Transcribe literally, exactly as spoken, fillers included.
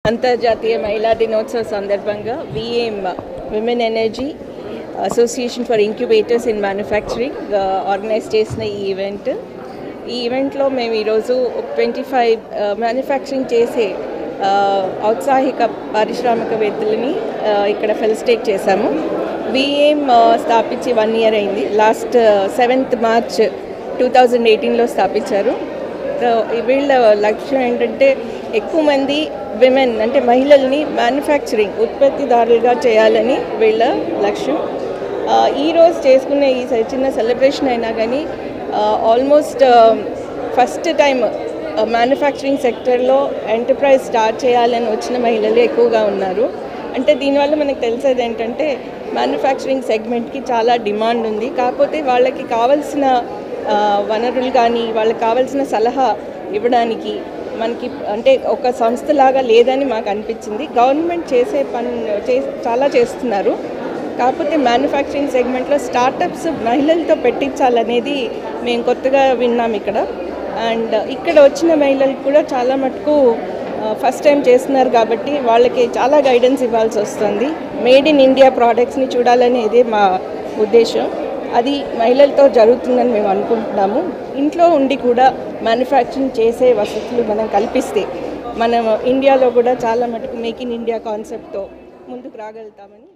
అంతర్జాతీయ మహిళా దినోత్సవ సందర్భంగా VM women energy association for incubators in manufacturing organise చేసిన ఈ ఈవెంట్ ఈ ఈవెంట్లో మేము ఈరోజు ట్వంటీ ఫైవ్ మ్యానుఫ్యాక్చరింగ్ చేసే ఔత్సాహిక పారిశ్రామికవేత్తలని ఇక్కడ ఫెలిసిటేట్ చేశాము. విఎం స్థాపించి వన్ ఇయర్ అయింది. Last seventh March two thousand ఎయిటీన్లో స్థాపించారు. వీళ్ళ లక్ష్యం ఏంటంటే ఎక్కువ మంది విమెన్ అంటే మహిళల్ని మ్యానుఫ్యాక్చరింగ్ ఉత్పత్తిదారులుగా చేయాలని వీళ్ళ లక్ష్యం. ఈరోజు చేసుకునే ఈ చిన్న సెలబ్రేషన్ అయినా కానీ ఆల్మోస్ట్ ఫస్ట్ టైం మ్యానుఫ్యాక్చరింగ్ సెక్టర్లో ఎంటర్ప్రైజ్ స్టార్ట్ చేయాలని వచ్చిన మహిళలు ఎక్కువగా ఉన్నారు. అంటే దీనివల్ల మనకు తెలిసేది ఏంటంటే మ్యానుఫ్యాక్చరింగ్ సెగ్మెంట్కి చాలా డిమాండ్ ఉంది. కాకపోతే వాళ్ళకి కావాల్సిన వనరులు కానీ వాళ్ళకి కావాల్సిన సలహా ఇవ్వడానికి మనకి అంటే ఒక సంస్థలాగా లేదని మాకు అనిపించింది. గవర్నమెంట్ చేసే పని చే చాలా చేస్తున్నారు. కాకపోతే మ్యానుఫ్యాక్చరింగ్ సెగ్మెంట్లో స్టార్టప్స్ మహిళలతో పెట్టించాలనేది మేము కొత్తగా విన్నాం ఇక్కడ. అండ్ ఇక్కడ వచ్చిన మహిళలకు కూడా చాలా మటుకు ఫస్ట్ టైం చేస్తున్నారు కాబట్టి వాళ్ళకి చాలా గైడెన్స్ ఇవ్వాల్సి వస్తుంది. మేడ్ ఇన్ ఇండియా ప్రోడక్ట్స్ని చూడాలనేది మా ఉద్దేశం. అది మహిళలతో జరుగుతుందని మేము అనుకుంటున్నాము. ఇంట్లో ఉండి కూడా మ్యానుఫ్యాక్చరింగ్ చేసే వసతులు మనం కల్పిస్తే మనం ఇండియాలో కూడా చాలా మటుకు మేక్ ఇన్ ఇండియా కాన్సెప్ట్తో ముందుకు రాగలుగుతామని